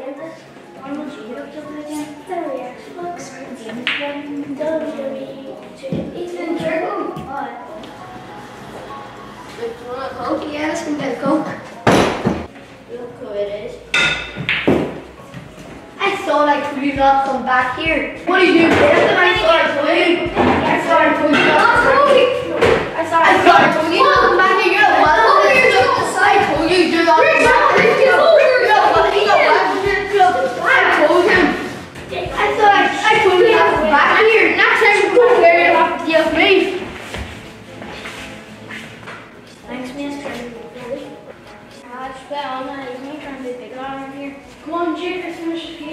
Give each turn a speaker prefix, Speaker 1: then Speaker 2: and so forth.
Speaker 1: Arnold G hooked up again. There we are. Looks pretty. WWE. Ethan Turbo. What?
Speaker 2: Like, you want a Coke? Yeah, let's go get a Coke. Look who it is. I thought I could not come back here. What are you doing? I thought I told you. I thought I told you not to come back. I thought I told you not to come back here. Well, you're just the side. I told you do not come back here. I told him. I told you not to come back here. Next time you come here, you'll have to deal with me.
Speaker 1: Thanks, Mister. I just bet all night. He's trying to be big around here. Come on, Jake. Let's finish.